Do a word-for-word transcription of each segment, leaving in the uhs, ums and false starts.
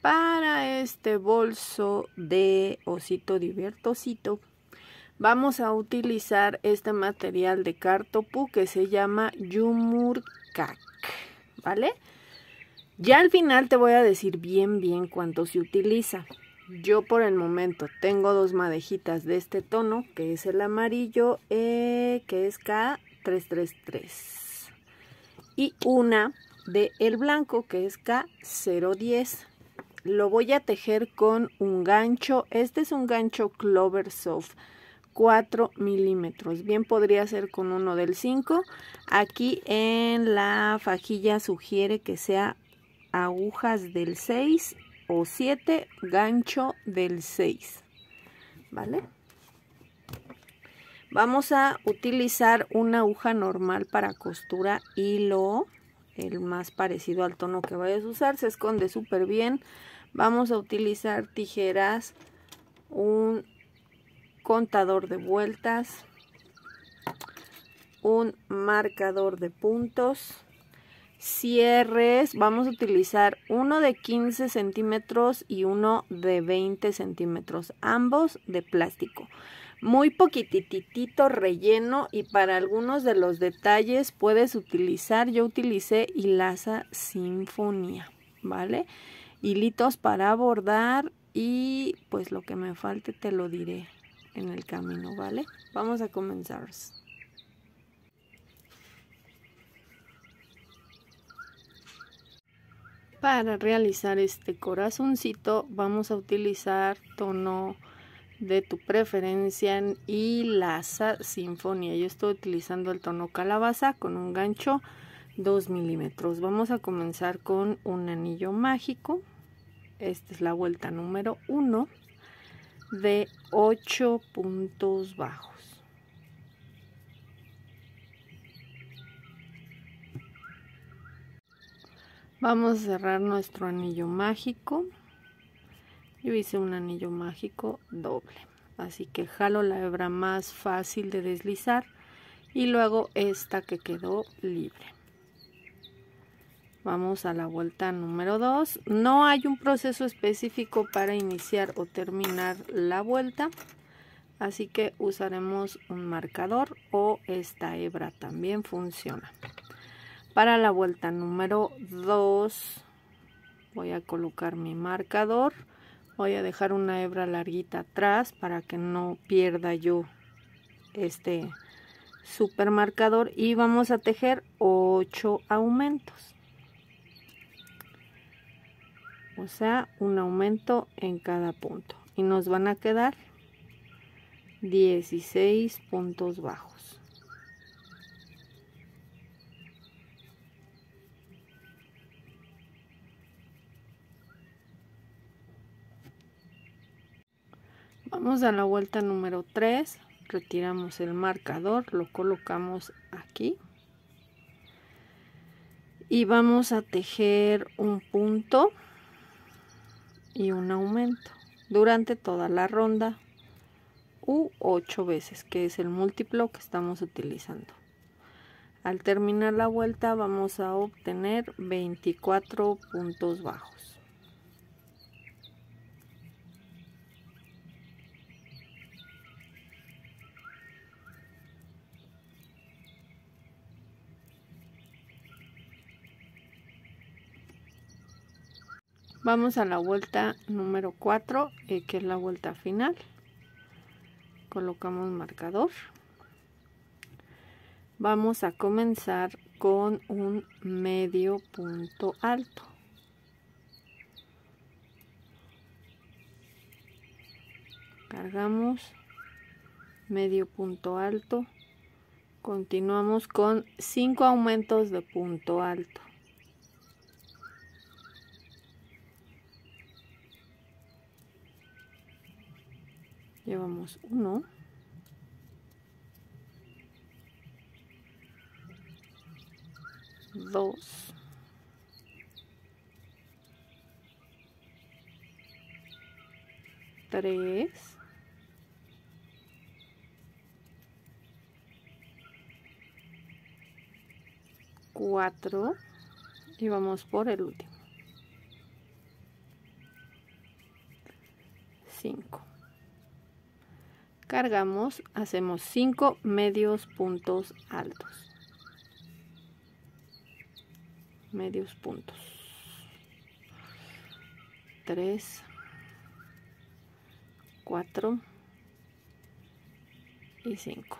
Para este bolso de osito divertosito vamos a utilizar este material de Cartopu que se llama Yumurkak, ¿vale? Ya al final te voy a decir bien bien cuánto se utiliza. Yo por el momento tengo dos madejitas de este tono, que es el amarillo, eh, que es K trescientos treinta y tres, y una de el blanco, que es K cero diez. Lo voy a tejer con un gancho. Este es un gancho Clover Soft cuatro milímetros. Bien podría ser con uno del cinco. Aquí en la fajilla sugiere que sea agujas del seis o siete, gancho del seis, ¿vale? Vamos a utilizar una aguja normal para costura, hilo, el más parecido al tono que vayas a usar, se esconde súper bien. Vamos a utilizar tijeras, un contador de vueltas, un marcador de puntos, cierres. Vamos a utilizar uno de quince centímetros y uno de veinte centímetros, ambos de plástico. Muy poquititito relleno, y para algunos de los detalles puedes utilizar, yo utilicé hilaza Sinfonía, ¿vale? Hilitos para bordar, y pues lo que me falte te lo diré en el camino, ¿vale? Vamos a comenzar. Para realizar este corazoncito vamos a utilizar tono de tu preferencia en hilaza Sinfonía. Yo estoy utilizando el tono calabaza con un gancho dos milímetros. Vamos a comenzar con un anillo mágico. Esta es la vuelta número uno de ocho puntos bajos. Vamos a cerrar nuestro anillo mágico. Yo hice un anillo mágico doble, así que jalo la hebra más fácil de deslizar y luego esta que quedó libre. Vamos a la vuelta número dos. No hay un proceso específico para iniciar o terminar la vuelta, así que usaremos un marcador o esta hebra también funciona. Para la vuelta número dos voy a colocar mi marcador. Voy a dejar una hebra larguita atrás para que no pierda yo este super marcador, y vamos a tejer ocho aumentos. O sea, un aumento en cada punto, y nos van a quedar dieciséis puntos bajos. Vamos a la vuelta número tres, retiramos el marcador, lo colocamos aquí y vamos a tejer un punto y un aumento durante toda la ronda, u ocho veces, que es el múltiplo que estamos utilizando. Al terminar la vuelta vamos a obtener veinticuatro puntos bajos. Vamos a la vuelta número cuatro, eh, que es la vuelta final. Colocamos marcador. Vamos a comenzar con un medio punto alto. Cargamos medio punto alto. Continuamos con cinco aumentos de punto alto. Llevamos uno, dos, tres, cuatro, y vamos por el último. cinco. Cargamos, hacemos cinco medios puntos altos. Medios puntos. tres, cuatro y cinco.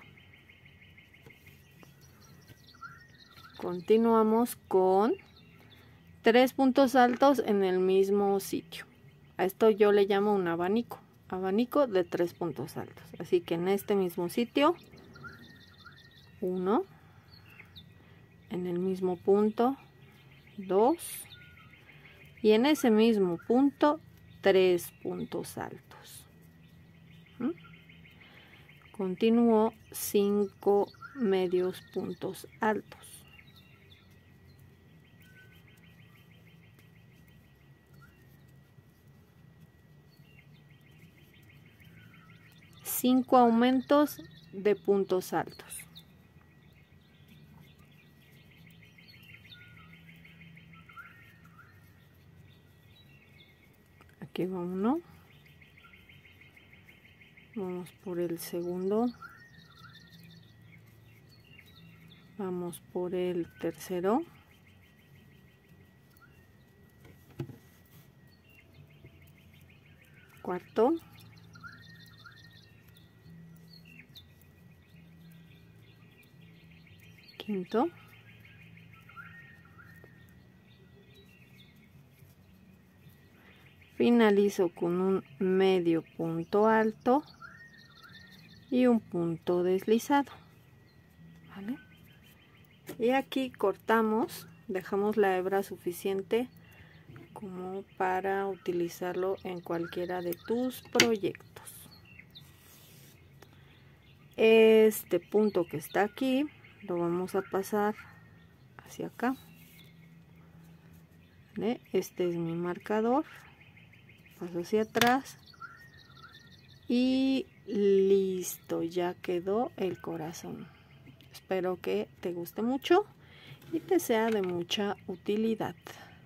Continuamos con tres puntos altos en el mismo sitio. A esto yo le llamo un abanico. Abanico de tres puntos altos. Así que en este mismo sitio, uno, en el mismo punto, dos, y en ese mismo punto, tres puntos altos. ¿Mm? Continúo cinco medios puntos altos. cinco aumentos de puntos altos. Aquí va uno. Vamos por el segundo. Vamos por el tercero. Cuarto. Quinto. Finalizo con un medio punto alto y un punto deslizado, ¿vale? Y aquí cortamos, dejamos la hebra suficiente como para utilizarlo en cualquiera de tus proyectos. Este punto que está aquí lo vamos a pasar hacia acá, ¿vale? Este es mi marcador. Paso hacia atrás y listo, ya quedó el corazón. Espero que te guste mucho y te sea de mucha utilidad.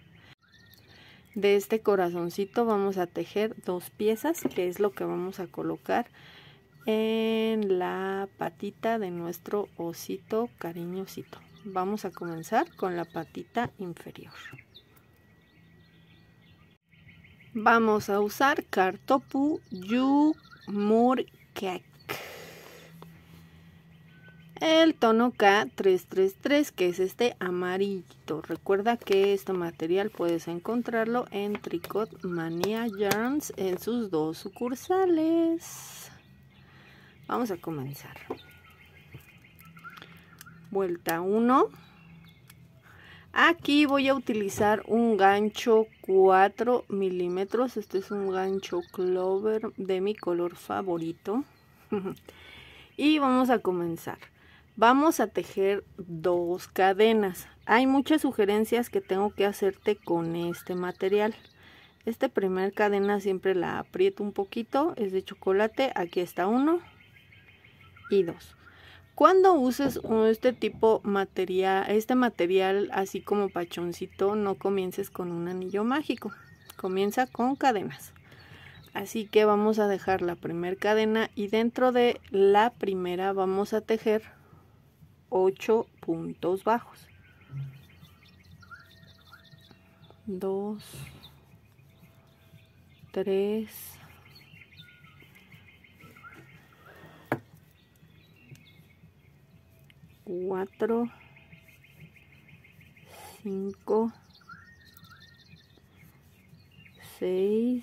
De este corazoncito vamos a tejer dos piezas, que es lo que vamos a colocar en la patita de nuestro osito cariñosito. Vamos a comenzar con la patita inferior. Vamos a usar Kartopu Yumurkak. El tono K trescientos treinta y tres, que es este amarillito. Recuerda que este material puedes encontrarlo en Tricot Mania Yarns en sus dos sucursales. Vamos a comenzar. Vuelta uno. Aquí voy a utilizar un gancho cuatro milímetros. Este es un gancho Clover de mi color favorito. Y vamos a comenzar. Vamos a tejer dos cadenas. Hay muchas sugerencias que tengo que hacerte con este material. Esta primer cadena siempre la aprieto un poquito. Es de chocolate. Aquí está uno y dos. Cuando uses este tipo material, este material así como pachoncito, no comiences con un anillo mágico, comienza con cadenas. Así que vamos a dejar la primera cadena y dentro de la primera vamos a tejer ocho puntos bajos. dos, tres, cuatro, cinco, seis,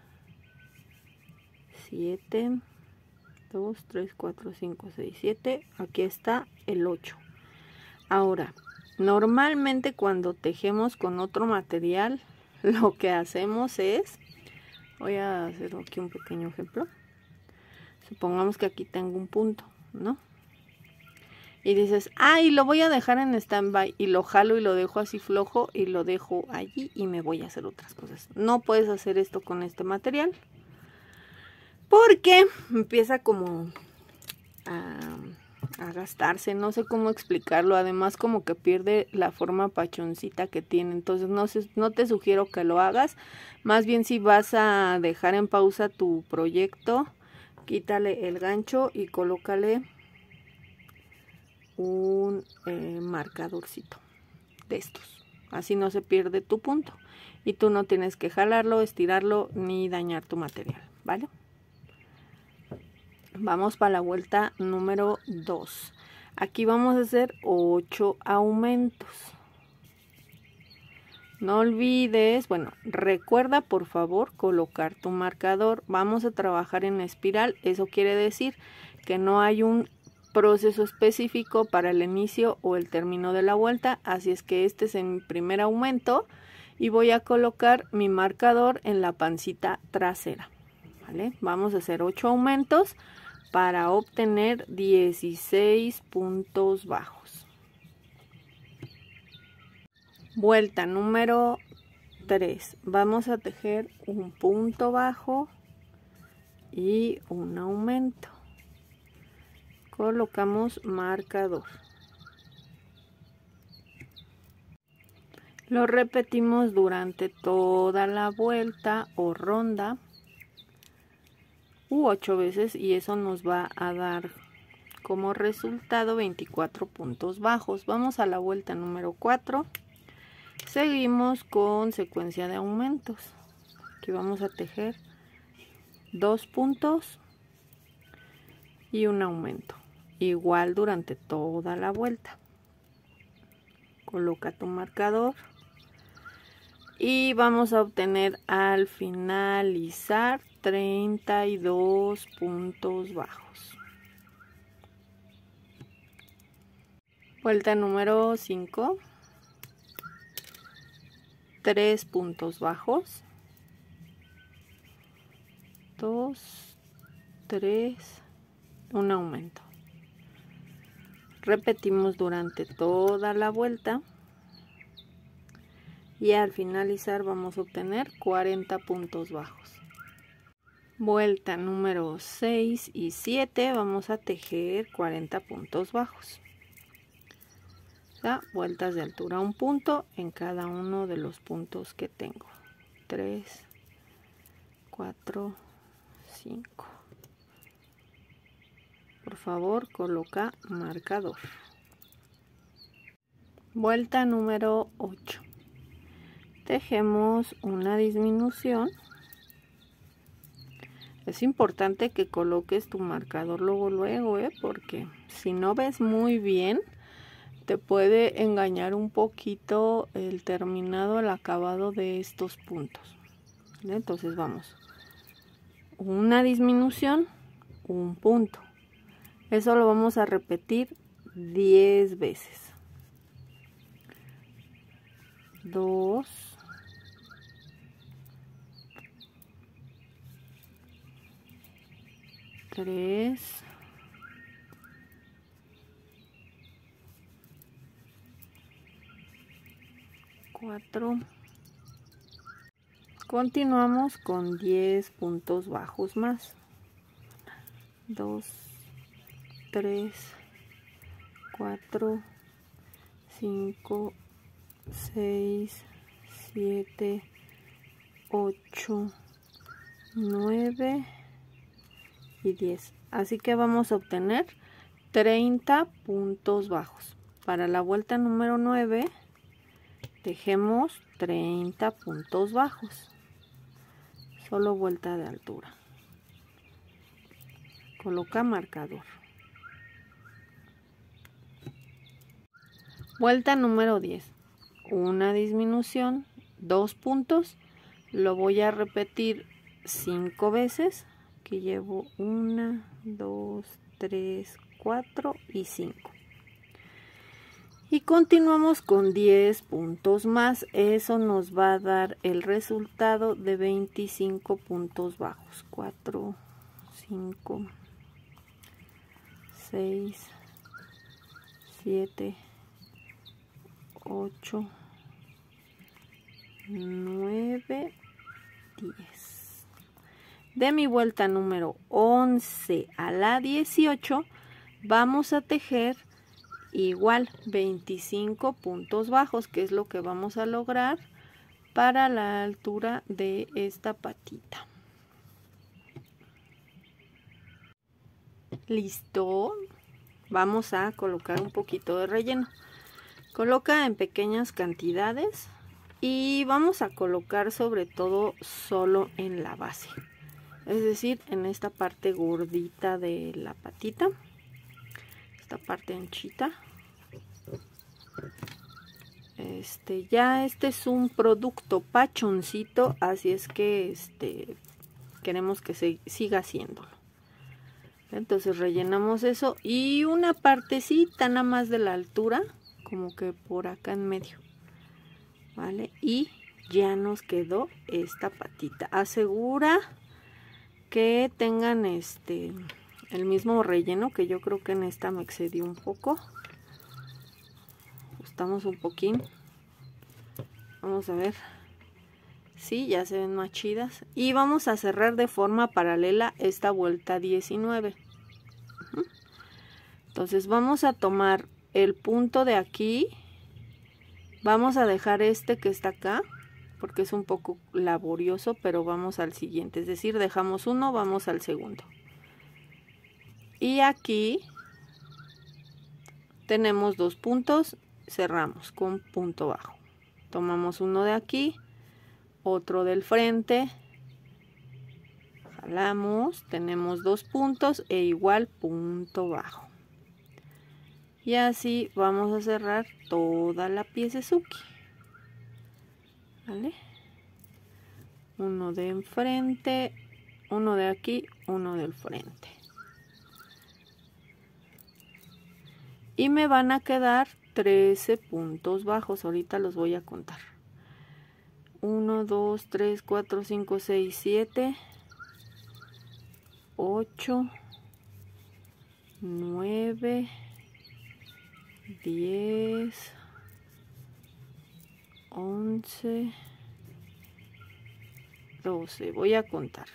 siete, dos, tres, cuatro, cinco, seis, siete. Aquí está el ocho. Ahora, normalmente cuando tejemos con otro material, lo que hacemos es, voy a hacer aquí un pequeño ejemplo. Supongamos que aquí tengo un punto, ¿no? Y dices, ay, lo voy a dejar en stand-by, y lo jalo y lo dejo así flojo y lo dejo allí y me voy a hacer otras cosas. No puedes hacer esto con este material porque empieza como a, a gastarse, no sé cómo explicarlo, además como que pierde la forma pachoncita que tiene, entonces no, sé, no te sugiero que lo hagas, más bien si vas a dejar en pausa tu proyecto, quítale el gancho y colócale un eh, marcadorcito de estos, así no se pierde tu punto y tú no tienes que jalarlo, estirarlo ni dañar tu material, ¿vale? Vamos para la vuelta número dos. Aquí vamos a hacer ocho aumentos. No olvides, bueno, recuerda por favor colocar tu marcador. Vamos a trabajar en espiral, eso quiere decir que no hay un proceso específico para el inicio o el término de la vuelta, así es que este es mi primer aumento y voy a colocar mi marcador en la pancita trasera, ¿vale? Vamos a hacer ocho aumentos para obtener dieciséis puntos bajos. Vuelta número tres. Vamos a tejer un punto bajo y un aumento. Colocamos marcador. Lo repetimos durante toda la vuelta o ronda u ocho veces y eso nos va a dar como resultado veinticuatro puntos bajos. Vamos a la vuelta número cuatro. Seguimos con secuencia de aumentos. Aquí vamos a tejer dos puntos y un aumento, igual durante toda la vuelta. Coloca tu marcador y vamos a obtener al finalizar treinta y dos puntos bajos. Vuelta número cinco. tres puntos bajos. dos, tres, un aumento. Repetimos durante toda la vuelta. Y al finalizar vamos a obtener cuarenta puntos bajos. Vuelta número seis y siete vamos a tejer cuarenta puntos bajos. O sea, vueltas de altura un punto en cada uno de los puntos que tengo. tres, cuatro, cinco. Por favor, coloca marcador. Vuelta número ocho. Tejemos una disminución. Es importante que coloques tu marcador luego luego, ¿eh? Porque si no ves muy bien, te puede engañar un poquito el terminado, el acabado de estos puntos. ¿Vale? Entonces vamos. Una disminución, un punto. Eso lo vamos a repetir diez veces. dos. tres, cuatro, continuamos con diez puntos bajos más, dos, tres, cuatro, cinco, seis, siete, ocho, nueve y diez. Así que vamos a obtener treinta puntos bajos. Para la vuelta número nueve tejemos treinta puntos bajos, solo vuelta de altura. Coloca marcador. Vuelta número diez, una disminución, dos puntos, lo voy a repetir cinco veces. Aquí llevo una, dos, tres, cuatro y cinco. Y continuamos con diez puntos más. Eso nos va a dar el resultado de veinticinco puntos bajos. cuatro, cinco, seis, siete, ocho, nueve, diez. De mi vuelta número once a la dieciocho vamos a tejer igual veinticinco puntos bajos, que es lo que vamos a lograr para la altura de esta patita. Listo. Vamos a colocar un poquito de relleno. Coloca en pequeñas cantidades y vamos a colocar sobre todo solo en la base, es decir, en esta parte gordita de la patita, esta parte anchita. Este, ya este es un producto pachoncito, así es que este, queremos que se siga haciéndolo. Entonces rellenamos eso y una partecita nada más de la altura, como que por acá en medio, ¿vale? Y ya nos quedó esta patita. Asegura que tengan este el mismo relleno, que yo creo que en esta me excedí un poco. Ajustamos un poquín. Vamos a ver. Sí, ya se ven más chidas. Y vamos a cerrar de forma paralela esta vuelta diecinueve. Entonces vamos a tomar el punto de aquí. Vamos a dejar este que está acá, porque es un poco laborioso, pero vamos al siguiente. Es decir, dejamos uno, vamos al segundo. Y aquí tenemos dos puntos, cerramos con punto bajo. Tomamos uno de aquí, otro del frente, jalamos, tenemos dos puntos e igual punto bajo. Y así vamos a cerrar toda la piecezuki, ¿vale? Uno de enfrente, uno de aquí, uno del frente. Y me van a quedar trece puntos bajos, ahorita los voy a contar. uno, dos, tres, cuatro, cinco, seis, siete, ocho, nueve, diez, once, doce. Voy a contar.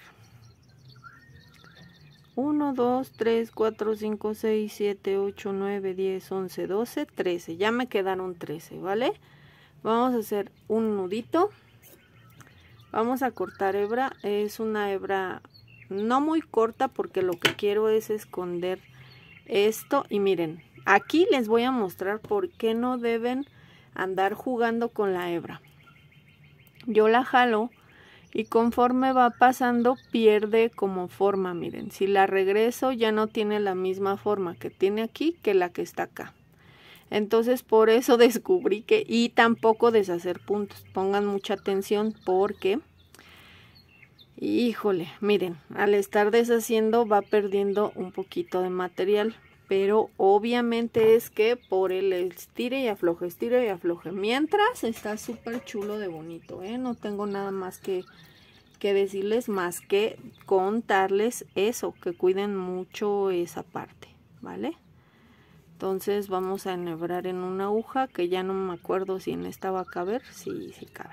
uno, dos, tres, cuatro, cinco, seis, siete, ocho, nueve, diez, once, doce, trece. Ya me quedaron trece, ¿vale? Vamos a hacer un nudito. Vamos a cortar hebra. Es una hebra no muy corta porque lo que quiero es esconder esto. Y miren, aquí les voy a mostrar por qué no deben andar jugando con la hebra. Yo la jalo y conforme va pasando pierde como forma. Miren, si la regreso ya no tiene la misma forma que tiene aquí que la que está acá. Entonces por eso descubrí que, y tampoco deshacer puntos, pongan mucha atención porque, híjole, miren, al estar deshaciendo va perdiendo un poquito de material, pero obviamente es que por el estire y afloje, estire y afloje, mientras está súper chulo de bonito, ¿eh? No tengo nada más que, que decirles más que contarles eso, que cuiden mucho esa parte, ¿vale? Entonces vamos a enhebrar en una aguja que ya no me acuerdo si en esta va a caber. Sí, sí cabe.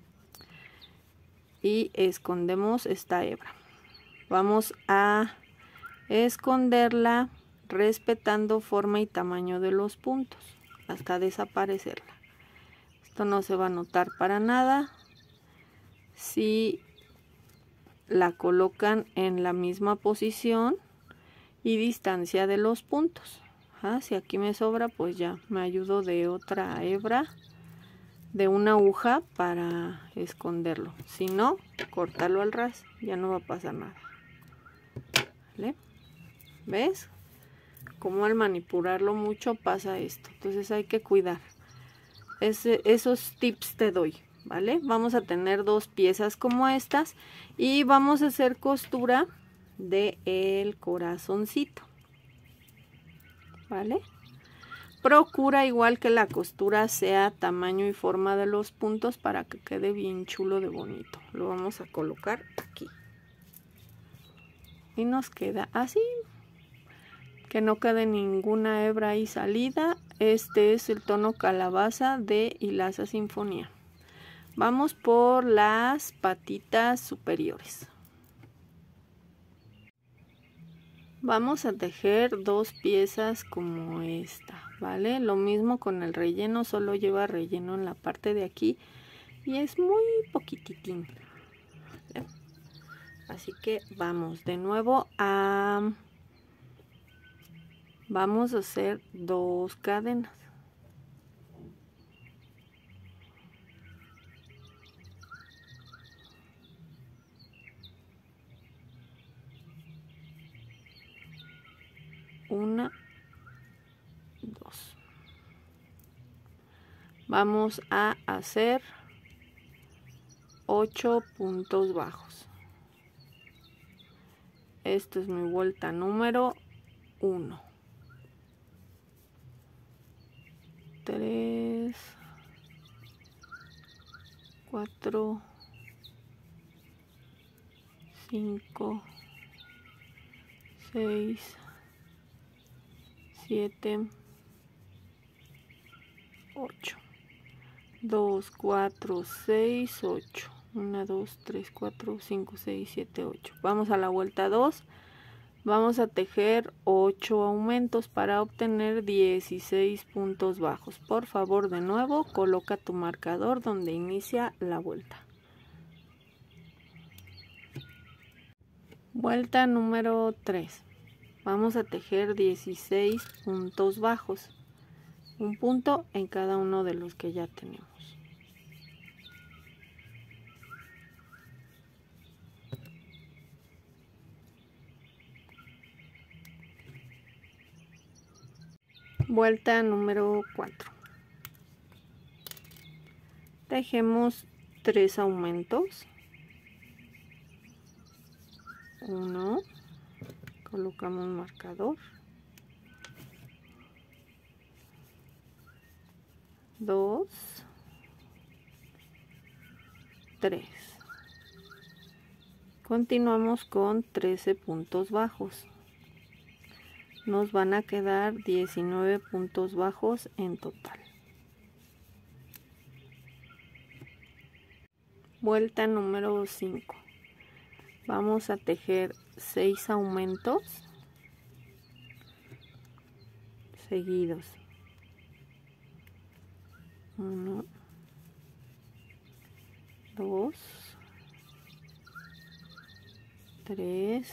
Y escondemos esta hebra. Vamos a esconderla respetando forma y tamaño de los puntos hasta desaparecerla. Esto no se va a notar para nada si la colocan en la misma posición y distancia de los puntos. Ah, si aquí me sobra, pues ya me ayudo de otra hebra, de una aguja para esconderlo. Si no, cortarlo al ras, ya no va a pasar nada. ¿Vale? ¿Ves? Como al manipularlo mucho pasa esto. Entonces hay que cuidar. Ese, esos tips te doy, ¿vale? Vamos a tener dos piezas como estas y vamos a hacer costura de el corazoncito. ¿Vale? Procura igual que la costura sea tamaño y forma de los puntos para que quede bien chulo de bonito. Lo vamos a colocar aquí. Y nos queda así. Que no quede ninguna hebra ahí salida. Este es el tono calabaza de Hilaza Sinfonía. Vamos por las patitas superiores. Vamos a tejer dos piezas como esta, ¿vale? Lo mismo con el relleno, solo lleva relleno en la parte de aquí y es muy poquititín. Así que vamos de nuevo a... Vamos a hacer dos cadenas. Una, dos. Vamos a hacer ocho puntos bajos. Esto es mi vuelta número uno. tres, cuatro, cinco, seis, siete, ocho. dos, cuatro, seis, ocho. uno, dos, tres, cuatro, cinco, seis, siete, ocho. Vamos a la vuelta dos. Vamos a tejer ocho aumentos para obtener dieciséis puntos bajos. Por favor, de nuevo, coloca tu marcador donde inicia la vuelta. Vuelta número tres. Vamos a tejer dieciséis puntos bajos. Un punto en cada uno de los que ya tenemos. Vuelta número cuatro. Tejemos tres aumentos. uno. Colocamos marcador. dos. tres. Continuamos con trece puntos bajos. Nos van a quedar diecinueve puntos bajos en total. Vuelta número cinco. Vamos a tejer seis aumentos seguidos. uno, dos, tres,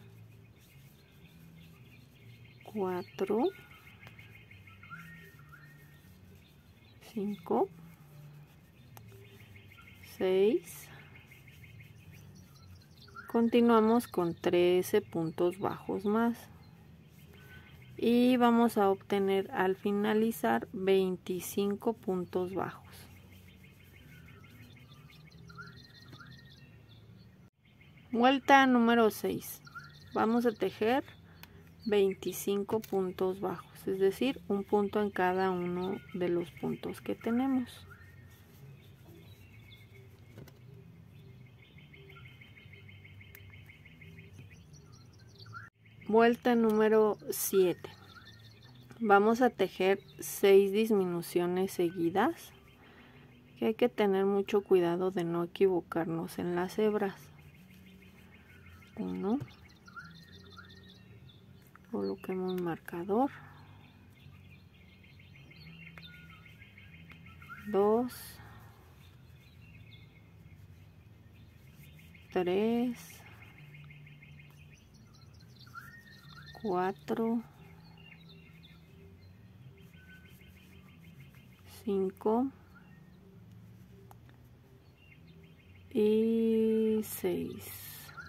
cuatro, cinco, seis. Continuamos con trece puntos bajos más. Y vamos a obtener al finalizar veinticinco puntos bajos. Vuelta número seis. Vamos a tejer veinticinco puntos bajos, es decir, un punto en cada uno de los puntos que tenemos. Vuelta número siete. Vamos a tejer seis disminuciones seguidas, que hay que tener mucho cuidado de no equivocarnos en las hebras. uno. Coloquemos marcador. dos. tres. cuatro. cinco. Y seis.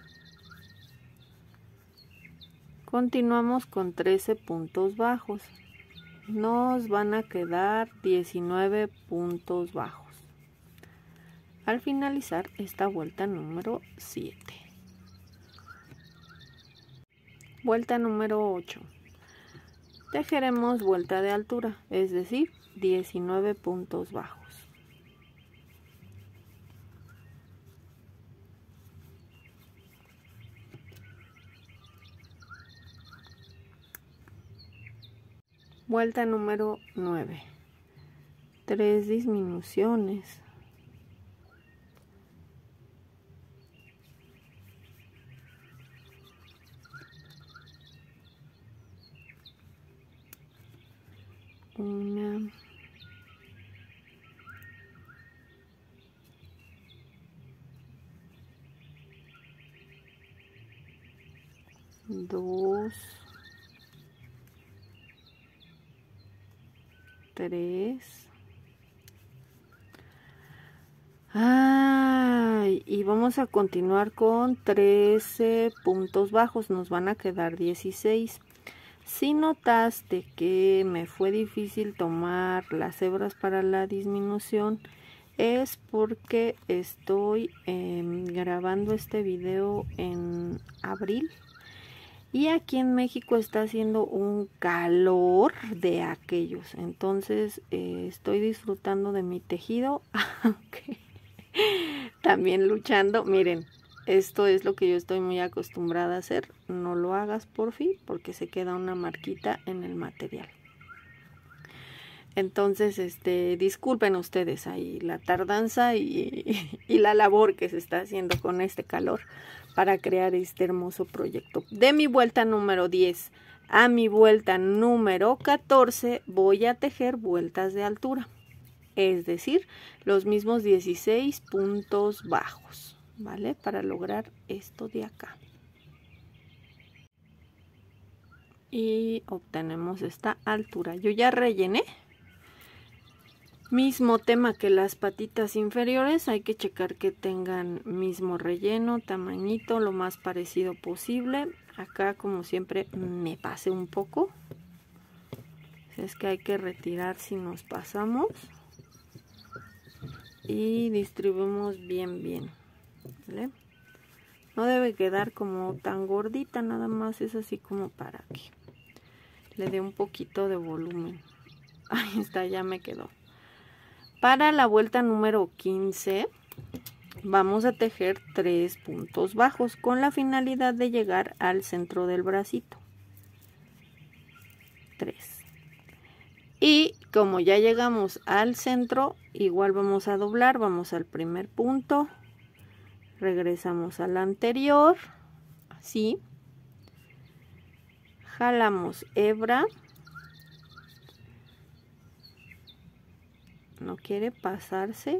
Continuamos con trece puntos bajos. Nos van a quedar diecinueve puntos bajos al finalizar esta vuelta número siete. Vuelta número ocho. Tejeremos vuelta de altura, es decir, diecinueve puntos bajos. Vuelta número nueve. Tres disminuciones. dos, tres. Ay, y vamos a continuar con trece puntos bajos, nos van a quedar dieciséis. Si notaste que me fue difícil tomar las hebras para la disminución, es porque estoy eh, grabando este video en abril y aquí en México está haciendo un calor de aquellos. Entonces eh, estoy disfrutando de mi tejido, aunque también luchando. Miren, esto es lo que yo estoy muy acostumbrada a hacer. No lo hagas por fin, porque se queda una marquita en el material. Entonces, este, disculpen ustedes ahí la tardanza y, y la labor que se está haciendo con este calor para crear este hermoso proyecto. De mi vuelta número diez a mi vuelta número catorce voy a tejer vueltas de altura. Es decir, los mismos dieciséis puntos bajos, ¿vale? Para lograr esto de acá. Y obtenemos esta altura. Yo ya rellené. Mismo tema que las patitas inferiores, hay que checar que tengan mismo relleno, tamañito, lo más parecido posible. Acá, como siempre, me pasé un poco. Es que hay que retirar si nos pasamos. Y distribuimos bien bien, ¿vale? No debe quedar como tan gordita, nada más es así como para que le dé un poquito de volumen. Ahí está, ya me quedó. Para la vuelta número quince vamos a tejer tres puntos bajos con la finalidad de llegar al centro del bracito. tres. Y como ya llegamos al centro, igual vamos a doblar, vamos al primer punto, regresamos al anterior, así, jalamos hebra, no quiere pasarse,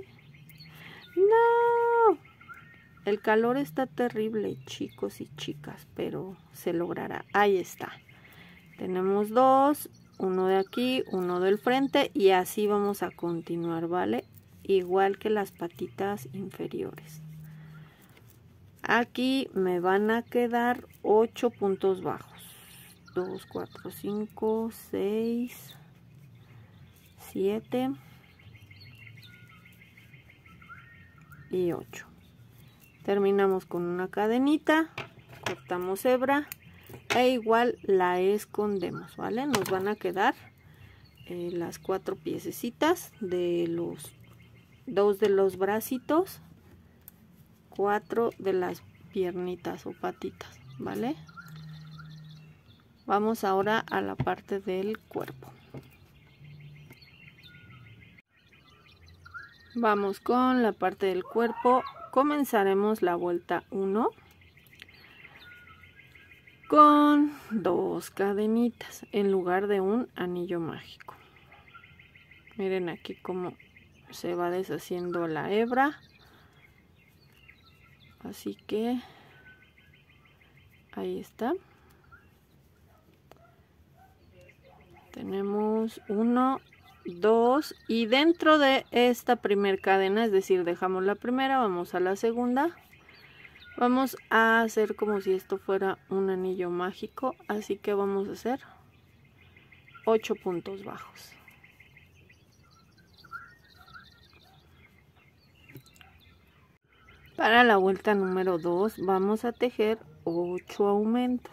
no, el calor está terrible, chicos y chicas, pero se logrará. Ahí está, tenemos dos, uno de aquí, uno del frente y así vamos a continuar, ¿vale? Igual que las patitas inferiores. Aquí me van a quedar ocho puntos bajos. dos, cuatro, cinco, seis, siete y ocho. Terminamos con una cadenita, cortamos hebra e igual la escondemos, ¿vale? Nos van a quedar eh, las cuatro piececitas de los dos de los bracitos, cuatro de las piernitas o patitas, ¿vale? Vamos ahora a la parte del cuerpo. Vamos con la parte del cuerpo. Comenzaremos la vuelta uno con dos cadenitas en lugar de un anillo mágico. Miren aquí cómo se va deshaciendo la hebra. Así que ahí está. Tenemos uno, dos y dentro de esta primera cadena, es decir, dejamos la primera, vamos a la segunda. Vamos a hacer como si esto fuera un anillo mágico, así que vamos a hacer ocho puntos bajos. Para la vuelta número dos vamos a tejer ocho aumentos.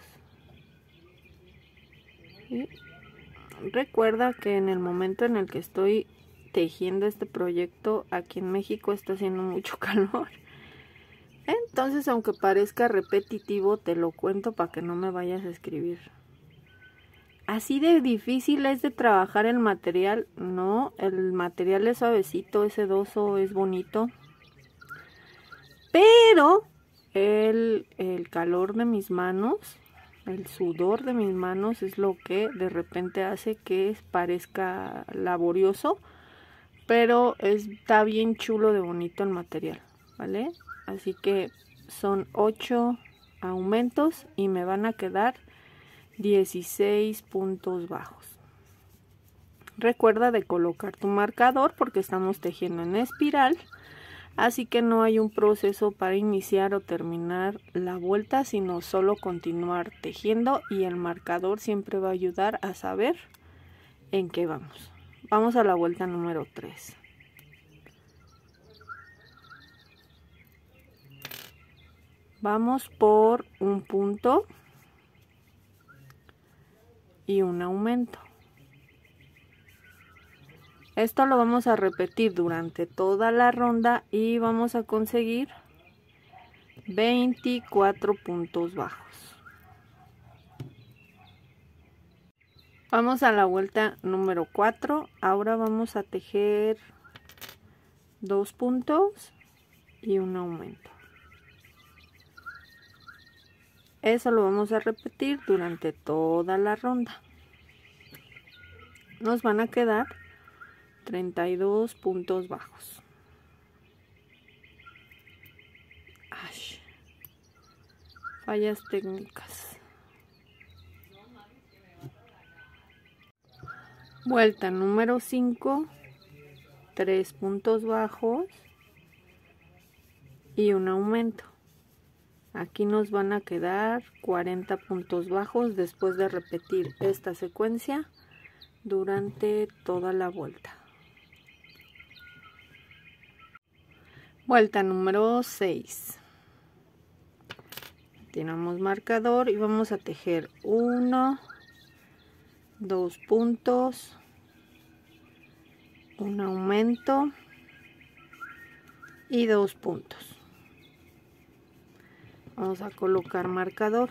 ¿Sí? Recuerda que en el momento en el que estoy tejiendo este proyecto, aquí en México está haciendo mucho calor. Entonces, aunque parezca repetitivo, te lo cuento para que no me vayas a escribir. Así de difícil es de trabajar el material. No, el material es suavecito, es sedoso, es bonito. Pero el, el calor de mis manos, el sudor de mis manos es lo que de repente hace que parezca laborioso. Pero está bien chulo de bonito el material, ¿vale? Así que son ocho aumentos y me van a quedar dieciséis puntos bajos. Recuerda de colocar tu marcador porque estamos tejiendo en espiral, así que no hay un proceso para iniciar o terminar la vuelta, sino solo continuar tejiendo, y el marcador siempre va a ayudar a saber en qué vamos. Vamos a la vuelta número tres. Vamos por un punto y un aumento. Esto lo vamos a repetir durante toda la ronda y vamos a conseguir veinticuatro puntos bajos. Vamos a la vuelta número cuatro. Ahora vamos a tejer dos puntos y un aumento. Eso lo vamos a repetir durante toda la ronda. Nos van a quedar treinta y dos puntos bajos. Ay, fallas técnicas. Vuelta número cinco, tres puntos bajos y un aumento. Aquí nos van a quedar cuarenta puntos bajos después de repetir esta secuencia durante toda la vuelta. Vuelta número seis. Tenemos marcador y vamos a tejer uno, dos puntos, un aumento y dos puntos. Vamos a colocar marcador.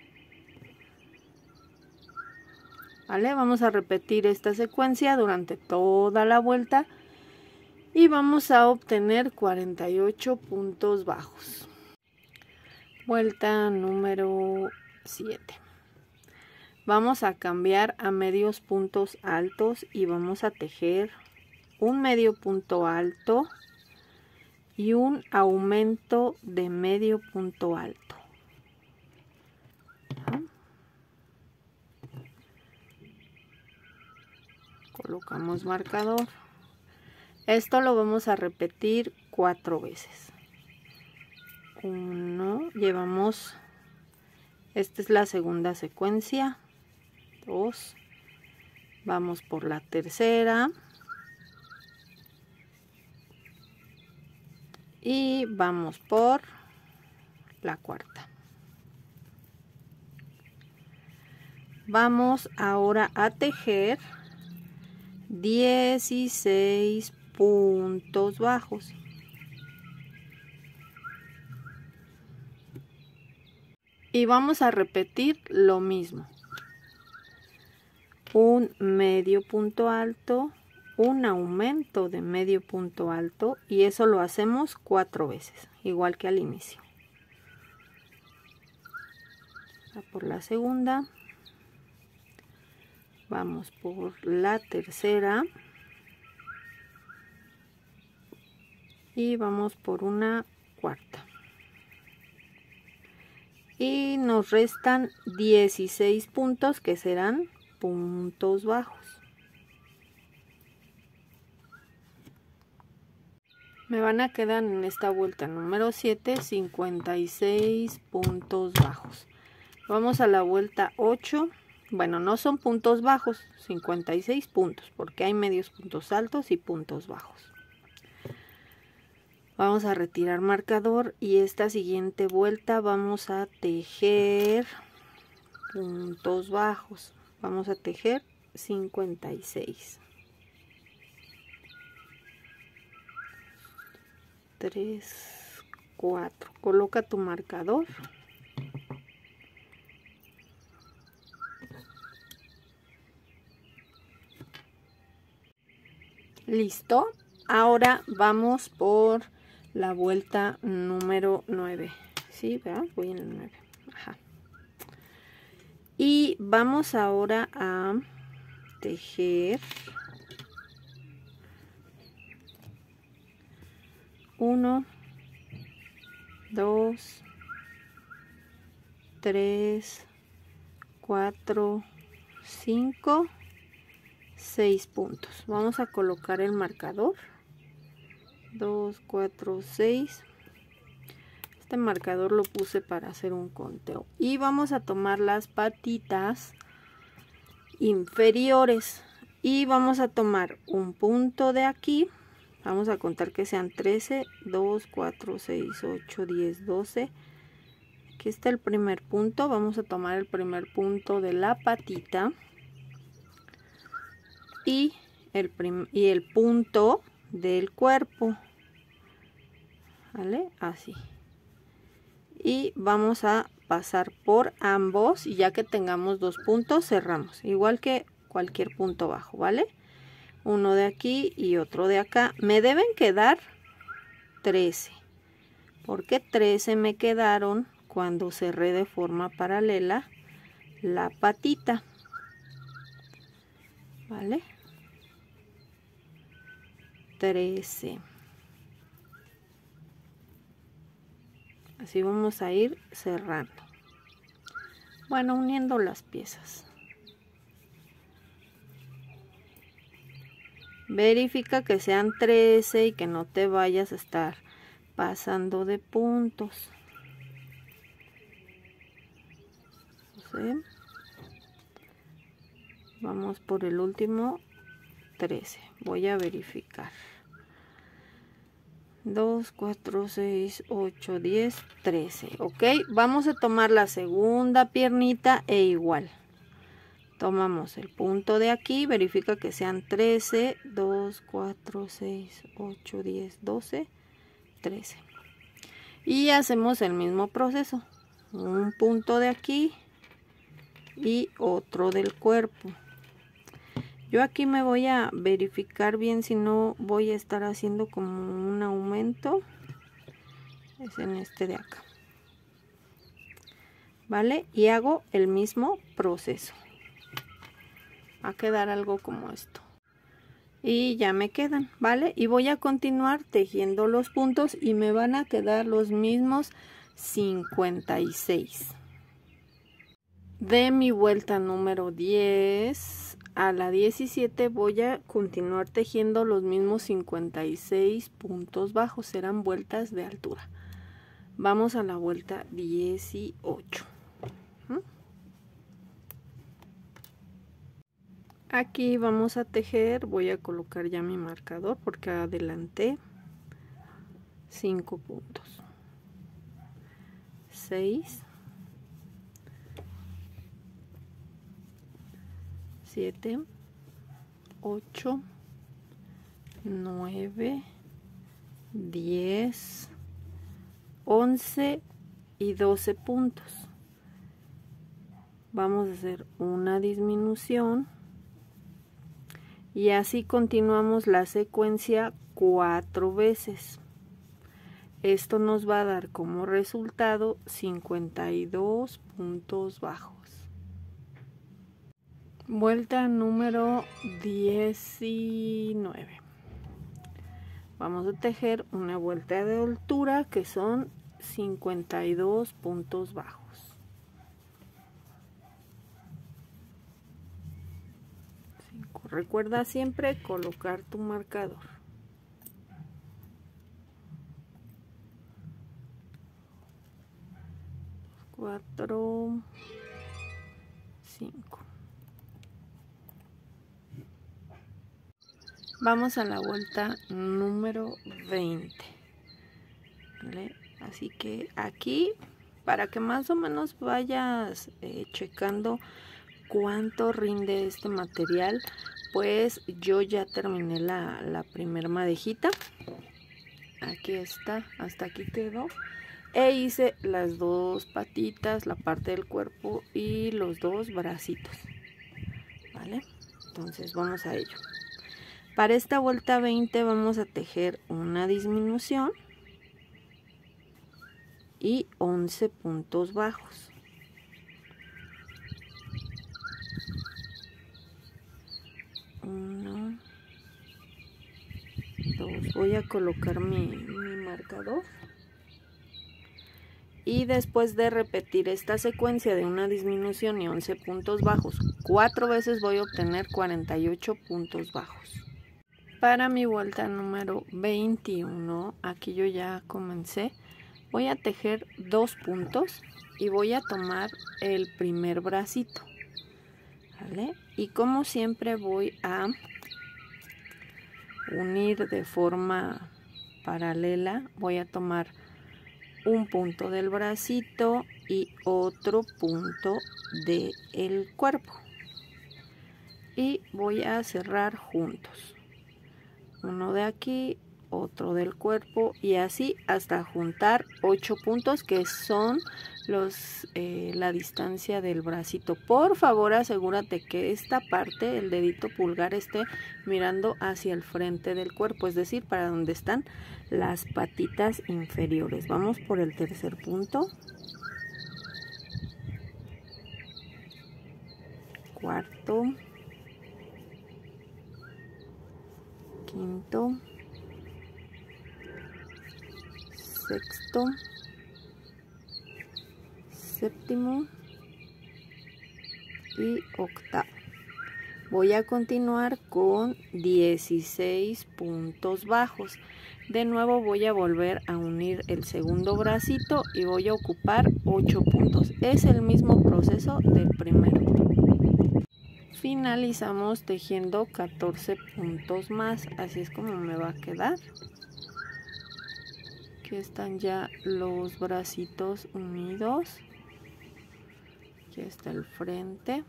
Vale, vamos a repetir esta secuencia durante toda la vuelta y vamos a obtener cuarenta y ocho puntos bajos. Vuelta número siete. Vamos a cambiar a medios puntos altos y vamos a tejer un medio punto alto y un aumento de medio punto alto. Colocamos marcador. Esto lo vamos a repetir cuatro veces. Uno, llevamos, esta es la segunda secuencia. Dos, vamos por la tercera. Y vamos por la cuarta. Vamos ahora a tejer dieciséis puntos bajos. Y vamos a repetir lo mismo. Un medio punto alto, un aumento de medio punto alto, y eso lo hacemos cuatro veces, igual que al inicio. Por la segunda, vamos por la tercera y vamos por una cuarta. Y nos restan dieciséis puntos que serán puntos bajos. Me van a quedar en esta vuelta número siete cincuenta y seis puntos bajos. Vamos a la vuelta ocho. Bueno, no son puntos bajos, cincuenta y seis puntos, porque hay medios puntos altos y puntos bajos. Vamos a retirar marcador y esta siguiente vuelta vamos a tejer puntos bajos. Vamos a tejer cincuenta y seis. tres, cuatro. Coloca tu marcador. Listo. Ahora vamos por la vuelta número nueve. Sí, ¿verdad? Voy en el nueve. Ajá. Y vamos ahora a tejer uno, dos, tres, cuatro, cinco, seis puntos. Vamos a colocar el marcador. dos, cuatro, seis. Este marcador lo puse para hacer un conteo. Y vamos a tomar las patitas inferiores. Y vamos a tomar un punto de aquí. Vamos a contar que sean trece, dos, cuatro, seis, ocho, diez, doce. Aquí está el primer punto. Vamos a tomar el primer punto de la patita. Y el, prim y el punto del cuerpo. ¿Vale? Así. Y vamos a pasar por ambos. Y ya que tengamos dos puntos, cerramos. Igual que cualquier punto bajo, ¿vale? Uno de aquí y otro de acá. Me deben quedar trece. Porque trece me quedaron cuando cerré de forma paralela la patita. ¿Vale? trece. Así vamos a ir cerrando. Bueno, uniendo las piezas. Verifica que sean trece y que no te vayas a estar pasando de puntos. ¿Sí? Vamos por el último trece. Voy a verificar. dos, cuatro, seis, ocho, diez, trece. Ok, vamos a tomar la segunda piernita e igual. Tomamos el punto de aquí, verifica que sean trece, dos, cuatro, seis, ocho, diez, doce, trece. Y hacemos el mismo proceso. Un punto de aquí y otro del cuerpo. Yo aquí me voy a verificar bien si no voy a estar haciendo como un aumento. Es en este de acá. ¿Vale? Y hago el mismo proceso. Va a quedar algo como esto. Y ya me quedan, ¿vale? Y voy a continuar tejiendo los puntos y me van a quedar los mismos cincuenta y seis. De mi vuelta número diez a la diecisiete voy a continuar tejiendo los mismos cincuenta y seis puntos bajos. Serán vueltas de altura. Vamos a la vuelta dieciocho. Aquí vamos a tejer, voy a colocar ya mi marcador porque adelanté cinco puntos. seis, siete, ocho, nueve, diez, once y doce puntos. Vamos a hacer una disminución. Y así continuamos la secuencia cuatro veces. Esto nos va a dar como resultado cincuenta y dos puntos bajos. Vuelta número diecinueve. Vamos a tejer una vuelta de altura que son cincuenta y dos puntos bajos. Recuerda siempre colocar tu marcador. cuatro, cinco. Vamos a la vuelta número veinte. ¿Vale? Así que aquí, para que más o menos vayas eh, checando cuánto rinde este material, pues yo ya terminé la, la primer madejita. Aquí está, hasta aquí quedó. E hice las dos patitas, la parte del cuerpo y los dos bracitos. ¿Vale? Entonces vamos a ello. Para esta vuelta veinte vamos a tejer una disminución y once puntos bajos. Uno, dos. Voy a colocar mi, mi marcador. Y después de repetir esta secuencia de una disminución y once puntos bajos cuatro veces, voy a obtener cuarenta y ocho puntos bajos. Para mi vuelta número veintiuno, aquí yo ya comencé, voy a tejer dos puntos y voy a tomar el primer bracito, ¿vale? Y como siempre voy a unir de forma paralela, voy a tomar un punto del bracito y otro punto del cuerpo y voy a cerrar juntos, uno de aquí, otro del cuerpo y así hasta juntar ocho puntos, que son los eh, la distancia del bracito. Por favor, asegúrate que esta parte, el dedito pulgar, esté mirando hacia el frente del cuerpo, es decir, para donde están las patitas inferiores. Vamos por el tercer punto, cuarto, quinto, sexto, séptimo y octavo. Voy a continuar con dieciséis puntos bajos. De nuevo voy a volver a unir el segundo bracito y voy a ocupar ocho puntos. Es el mismo proceso del primero. Finalizamos tejiendo catorce puntos más, así es como me va a quedar. Aquí están ya los bracitos unidos. Aquí está el frente.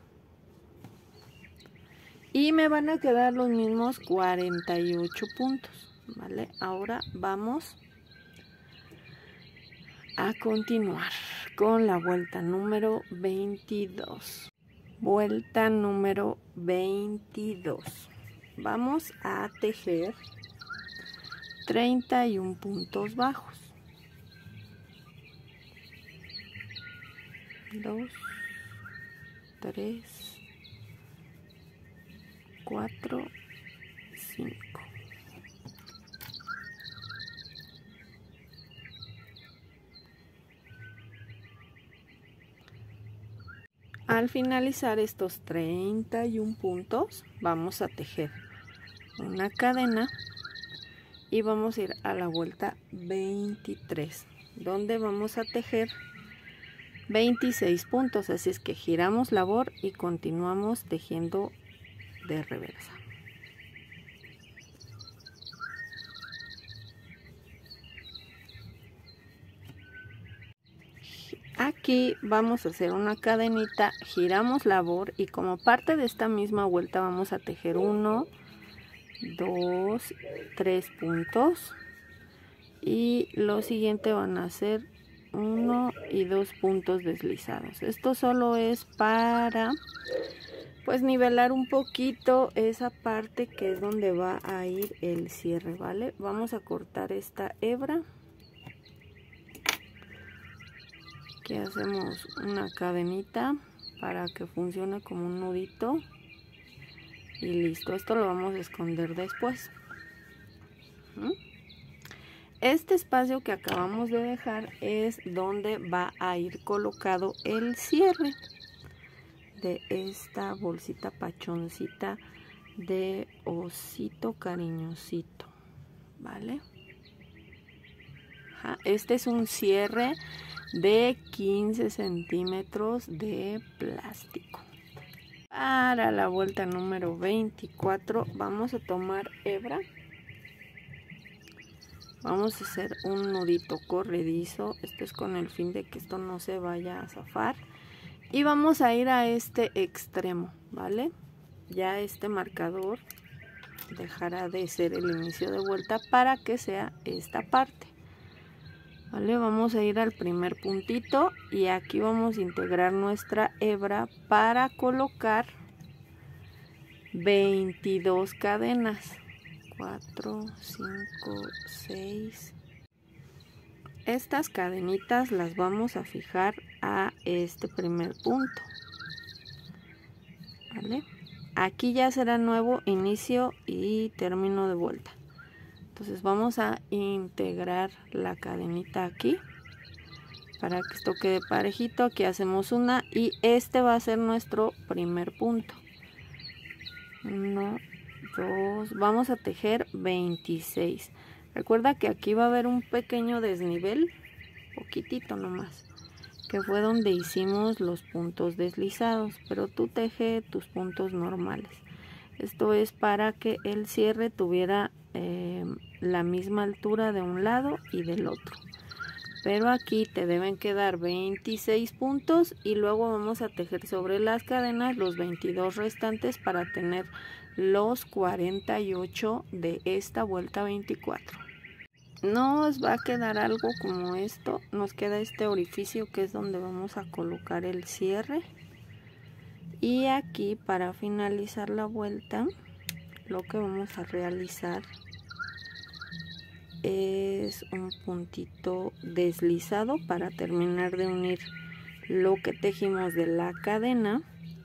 Y me van a quedar los mismos cuarenta y ocho puntos, ¿vale? Ahora vamos a continuar con la vuelta número veintidós. Vuelta número veintidós. Vamos a tejer treinta y un puntos bajos. dos, tres, cuatro, cinco. Al finalizar estos treinta y un puntos, vamos a tejer una cadena y vamos a ir a la vuelta veintitrés, donde vamos a tejer veintiséis puntos. Así es que giramos labor y continuamos tejiendo de reversa. Aquí vamos a hacer una cadenita, giramos labor y como parte de esta misma vuelta vamos a tejer uno, dos, tres puntos y lo siguiente van a ser uno y dos puntos deslizados. Esto solo es para pues nivelar un poquito esa parte que es donde va a ir el cierre, ¿vale? Vamos a cortar esta hebra. Aquí hacemos una cadenita para que funcione como un nudito y listo. Esto lo vamos a esconder después. Este espacio que acabamos de dejar es donde va a ir colocado el cierre de esta bolsita pachoncita de osito cariñosito, ¿vale? Ajá. Este es un cierre de quince centímetros de plástico. Para la vuelta número veinticuatro vamos a tomar hebra, vamos a hacer un nudito corredizo. Esto es con el fin de que esto no se vaya a zafar y vamos a ir a este extremo, ¿vale? Ya este marcador dejará de ser el inicio de vuelta para que sea esta parte. Vale, vamos a ir al primer puntito y aquí vamos a integrar nuestra hebra para colocar veintidós cadenas. cuatro, cinco, seis. Estas cadenitas las vamos a fijar a este primer punto. Vale, aquí ya será nuevo inicio y término de vuelta. Entonces vamos a integrar la cadenita aquí Para que esto quede parejito, aquí hacemos una y este va a ser nuestro primer punto. Uno, dos, vamos a tejer veintiséis. Recuerda que aquí va a haber un pequeño desnivel, poquitito nomás, que fue donde hicimos los puntos deslizados, pero tú teje tus puntos normales. Esto es para que el cierre tuviera eh, la misma altura de un lado y del otro. Pero aquí te deben quedar veintiséis puntos y luego vamos a tejer sobre las cadenas los veintidós restantes para tener los cuarenta y ocho de esta vuelta veinticuatro. Nos va a quedar algo como esto. Nos queda este orificio que es donde vamos a colocar el cierre. Y aquí, para finalizar la vuelta, lo que vamos a realizar es un puntito deslizado para terminar de unir lo que tejimos de la cadena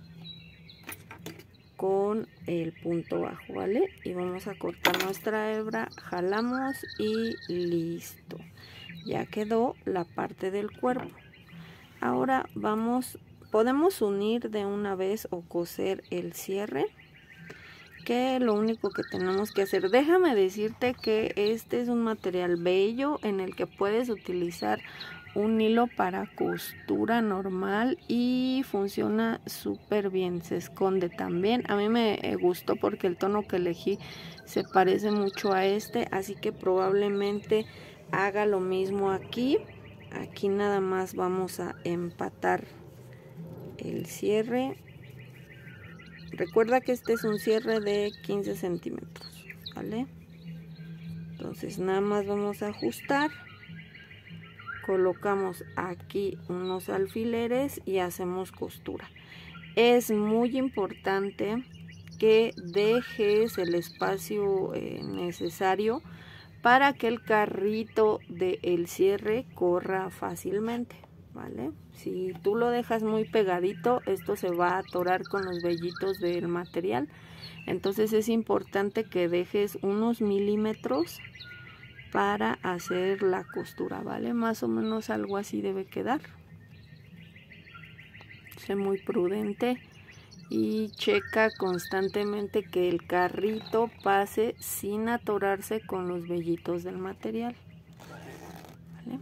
con el punto bajo, ¿vale? Y vamos a cortar nuestra hebra, jalamos y listo. Ya quedó la parte del cuerpo. Ahora vamos, podemos unir de una vez o coser el cierre, que lo único que tenemos que hacer, déjame decirte que este es un material bello en el que puedes utilizar un hilo para costura normal y funciona súper bien, se esconde también. A mí me gustó porque el tono que elegí se parece mucho a este, así que probablemente haga lo mismo aquí. Aquí nada más vamos a empatar el cierre. Recuerda que este es un cierre de quince centímetros, ¿vale? Entonces nada más vamos a ajustar, colocamos aquí unos alfileres y hacemos costura. Es muy importante que dejes el espacio eh, necesario para que el carrito del cierre corra fácilmente, ¿vale? Si tú lo dejas muy pegadito, esto se va a atorar con los vellitos del material. Entonces es importante que dejes unos milímetros para hacer la costura, ¿vale? Más o menos algo así debe quedar. Sé muy prudente y checa constantemente que el carrito pase sin atorarse con los vellitos del material, ¿vale?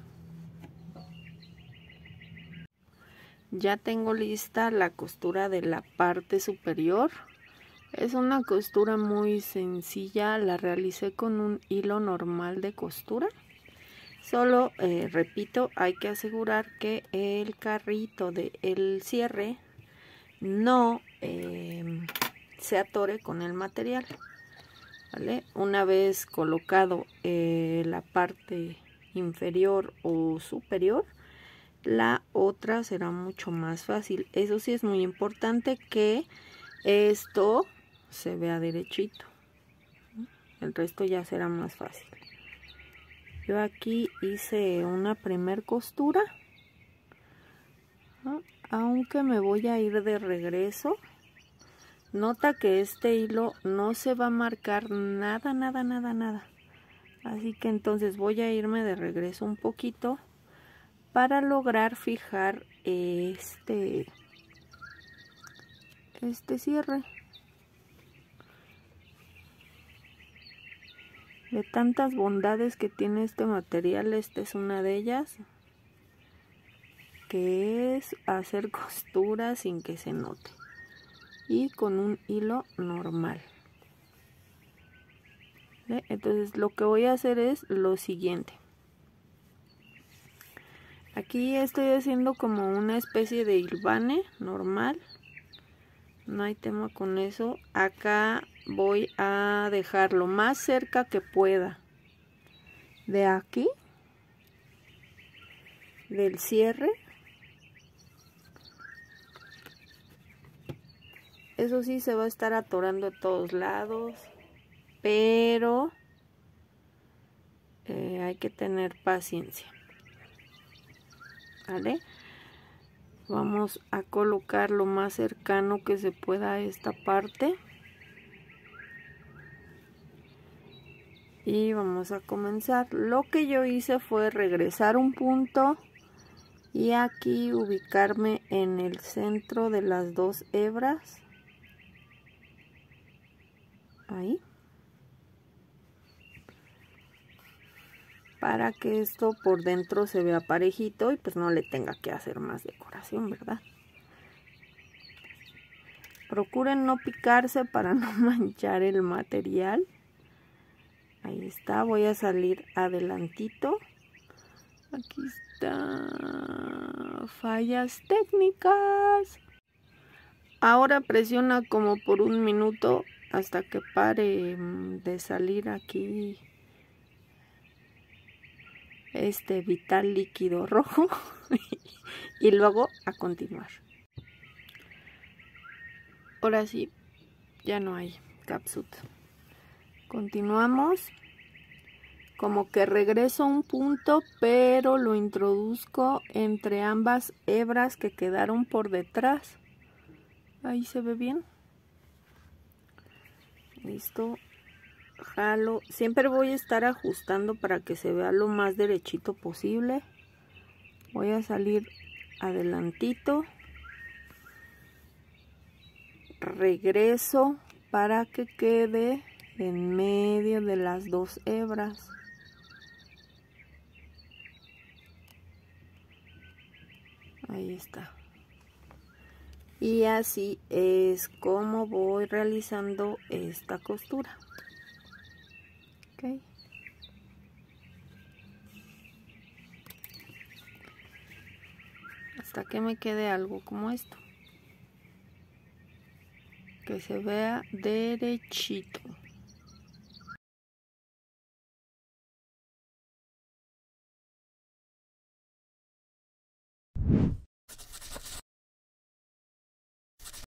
Ya tengo lista la costura de la parte superior. Es una costura muy sencilla, la realicé con un hilo normal de costura. Solo, eh, repito, hay que asegurar que el carrito del cierre no eh, se atore con el material, ¿vale? Una vez colocado eh, la parte inferior o superior, la otra será mucho más fácil. Eso sí, es muy importante que esto se vea derechito, el resto ya será más fácil. Yo aquí hice una primer costura, ¿no? Aunque me voy a ir de regreso. Nota que este hilo no se va a marcar nada, nada, nada, nada. Así que entonces voy a irme de regreso un poquito para lograr fijar este, este cierre. De tantas bondades que tiene este material, esta es una de ellas, que es hacer costura sin que se note y con un hilo normal. ¿Ve? Entonces lo que voy a hacer es lo siguiente. Aquí estoy haciendo como una especie de hilvane normal, no hay tema con eso. Acá voy a dejar lo más cerca que pueda de aquí, del cierre. Eso sí, se va a estar atorando de todos lados, pero eh, hay que tener paciencia, ¿vale? Vamos a colocar lo más cercano que se pueda a esta parte. Y vamos a comenzar. Lo que yo hice fue regresar un punto y aquí ubicarme en el centro de las dos hebras, ahí, para que esto por dentro se vea parejito y pues no le tenga que hacer más decoración, ¿verdad? Procuren no picarse para no manchar el material. Ahí está, voy a salir adelantito. Aquí está, fallas técnicas. Ahora presiona como por un minuto hasta que pare de salir aquí este vital líquido rojo y luego a continuar. Ahora sí, ya no hay capsut. Continuamos. Como que regreso un punto, pero lo introduzco entre ambas hebras que quedaron por detrás. Ahí se ve bien. Listo. Jalo. Siempre voy a estar ajustando para que se vea lo más derechito posible. Voy a salir adelantito. Regreso para que quede en medio de las dos hebras. Ahí está. Y así es como voy realizando esta costura. Ok. Hasta que me quede algo como esto. Que se vea derechito.